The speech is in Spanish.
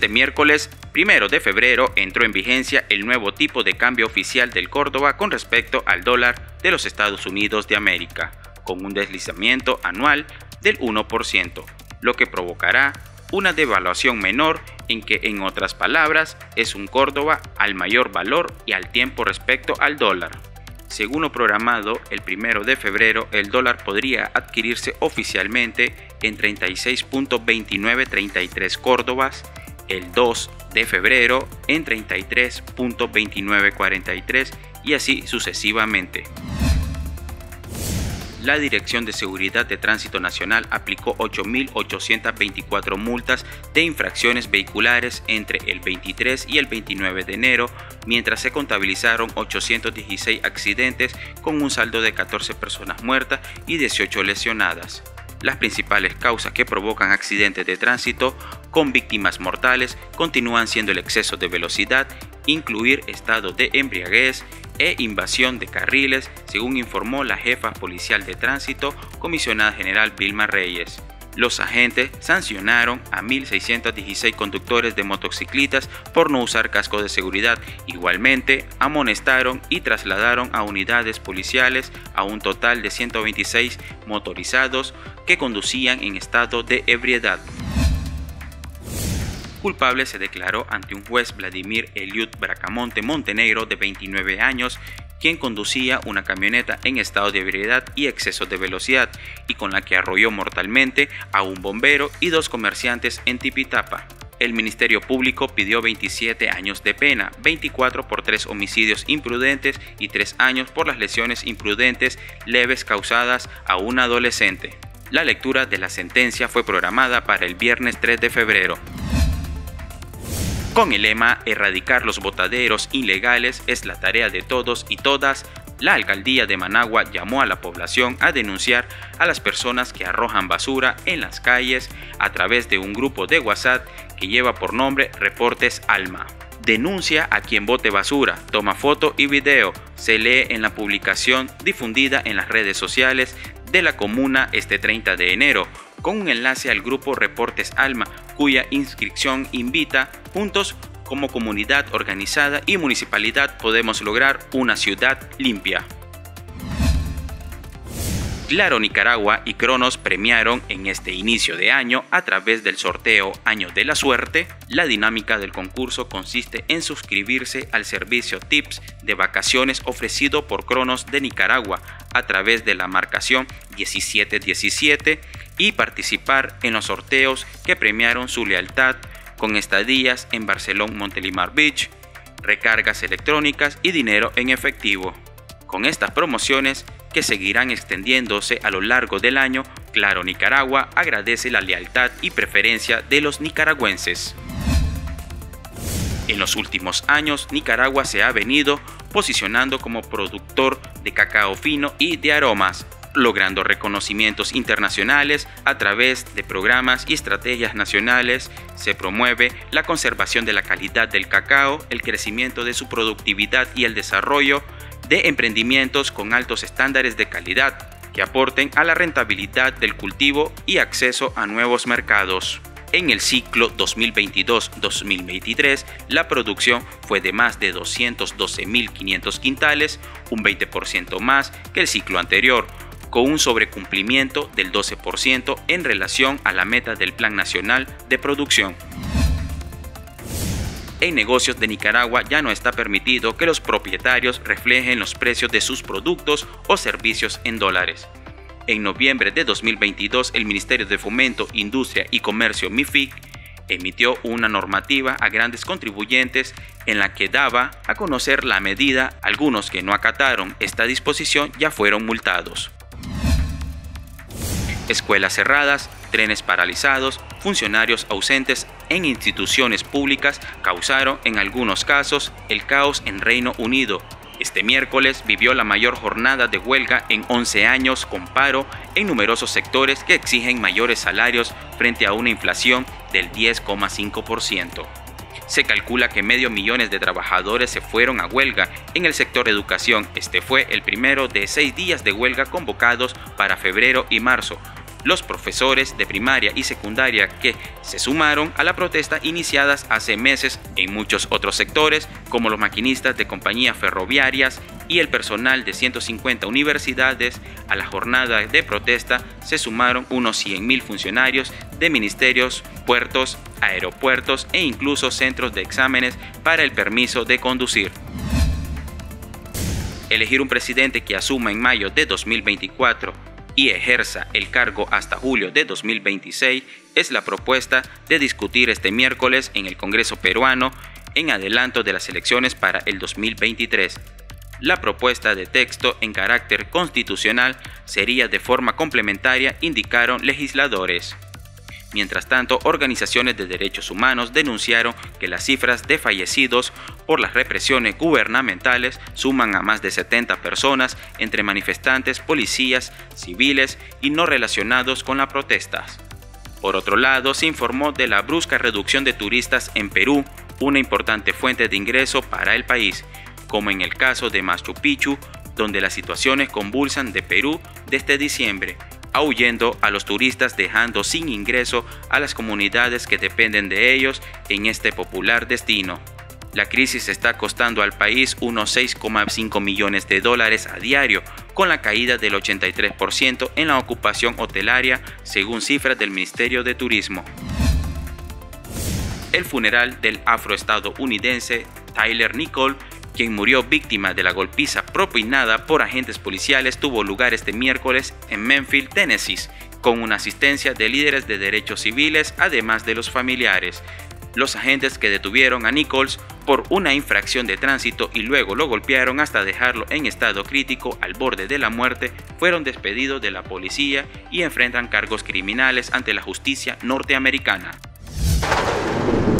Este miércoles 1 de febrero entró en vigencia el nuevo tipo de cambio oficial del Córdoba con respecto al dólar de los Estados Unidos de América, con un deslizamiento anual del 1%, lo que provocará una devaluación menor, en otras palabras es un Córdoba al mayor valor y al tiempo respecto al dólar. Según lo programado, el 1 de febrero el dólar podría adquirirse oficialmente en 36.2933 Córdobas, el 2 de febrero en 33.2943 y así sucesivamente. La Dirección de Seguridad de Tránsito Nacional aplicó 8.824 multas de infracciones vehiculares entre el 23 y el 29 de enero, mientras se contabilizaron 816 accidentes con un saldo de 14 personas muertas y 18 lesionadas. Las principales causas que provocan accidentes de tránsito con víctimas mortales continúan siendo el exceso de velocidad, incluir estado de embriaguez e invasión de carriles, según informó la jefa policial de tránsito, comisionada general Vilma Reyes. Los agentes sancionaron a 1.616 conductores de motocicletas por no usar casco de seguridad. Igualmente, amonestaron y trasladaron a unidades policiales a un total de 126 motorizados que conducían en estado de ebriedad. Culpable se declaró ante un juez Vladimir Eliud Bracamonte Montenegro, de 29 años, quien conducía una camioneta en estado de ebriedad y exceso de velocidad y con la que arrolló mortalmente a un bombero y 2 comerciantes en Tipitapa. El Ministerio Público pidió 27 años de pena, 24 por 3 homicidios imprudentes y 3 años por las lesiones imprudentes leves causadas a un adolescente. La lectura de la sentencia fue programada para el viernes 3 de febrero. Con el lema "Erradicar los botaderos ilegales es la tarea de todos y todas", la alcaldía de Managua llamó a la población a denunciar a las personas que arrojan basura en las calles a través de un grupo de WhatsApp que lleva por nombre Reportes Alma. Denuncia a quien bote basura, toma foto y video, se lee en la publicación difundida en las redes sociales de la comuna este 30 de enero, con un enlace al grupo Reportes Alma, cuya inscripción invita: juntos como comunidad organizada y municipalidad podemos lograr una ciudad limpia. Claro Nicaragua y Cronos premiaron en este inicio de año, a través del sorteo Año de la Suerte. La dinámica del concurso consiste en suscribirse al servicio Tips de vacaciones ofrecido por Cronos de Nicaragua a través de la marcación 1717 y participar en los sorteos que premiaron su lealtad con estadías en Barcelona Montelimar Beach, recargas electrónicas y dinero en efectivo. Con estas promociones, que seguirán extendiéndose a lo largo del año, Claro Nicaragua agradece la lealtad y preferencia de los nicaragüenses. En los últimos años, Nicaragua se ha venido posicionando como productor de cacao fino y de aromas, logrando reconocimientos internacionales a través de programas y estrategias nacionales. Se promueve la conservación de la calidad del cacao, el crecimiento de su productividad y el desarrollo de emprendimientos con altos estándares de calidad que aporten a la rentabilidad del cultivo y acceso a nuevos mercados. En el ciclo 2022-2023, la producción fue de más de 212.500 quintales, un 20% más que el ciclo anterior, con un sobrecumplimiento del 12% en relación a la meta del Plan Nacional de Producción. En negocios de Nicaragua ya no está permitido que los propietarios reflejen los precios de sus productos o servicios en dólares. En noviembre de 2022, el Ministerio de Fomento, Industria y Comercio MIFIC emitió una normativa a grandes contribuyentes en la que daba a conocer la medida. Algunos que no acataron esta disposición ya fueron multados. Escuelas cerradas, trenes paralizados, funcionarios ausentes en instituciones públicas causaron en algunos casos el caos en Reino Unido. Este miércoles vivió la mayor jornada de huelga en 11 años, con paro en numerosos sectores que exigen mayores salarios frente a una inflación del 10,5%. Se calcula que 500.000 de trabajadores se fueron a huelga en el sector educación. Este fue el primero de 6 días de huelga convocados para febrero y marzo, los profesores de primaria y secundaria que se sumaron a la protesta iniciadas hace meses en muchos otros sectores, como los maquinistas de compañías ferroviarias y el personal de 150 universidades. A la jornada de protesta se sumaron unos 100.000 funcionarios de ministerios, puertos, aeropuertos e incluso centros de exámenes para el permiso de conducir. Elegir un presidente que asuma en mayo de 2024 y ejerza el cargo hasta julio de 2026 es la propuesta de discutir este miércoles en el Congreso peruano en adelanto de las elecciones para el 2023. La propuesta de texto en carácter constitucional sería de forma complementaria, indicaron legisladores. Mientras tanto, organizaciones de derechos humanos denunciaron que las cifras de fallecidos por las represiones gubernamentales suman a más de 70 personas entre manifestantes, policías, civiles y no relacionados con las protestas. Por otro lado, se informó de la brusca reducción de turistas en Perú, una importante fuente de ingreso para el país, como en el caso de Machu Picchu, donde las situaciones convulsan de Perú desde diciembre, ahuyendo a los turistas, dejando sin ingreso a las comunidades que dependen de ellos en este popular destino. La crisis está costando al país unos 6,5 millones de dólares a diario, con la caída del 83% en la ocupación hotelaria, según cifras del Ministerio de Turismo. El funeral del afroestadounidense Tyler Nichol, quien murió víctima de la golpiza propinada por agentes policiales, tuvo lugar este miércoles en Memphis, Tennessee, con una asistencia de líderes de derechos civiles, además de los familiares. Los agentes que detuvieron a Nichols por una infracción de tránsito y luego lo golpearon hasta dejarlo en estado crítico al borde de la muerte fueron despedidos de la policía y enfrentan cargos criminales ante la justicia norteamericana.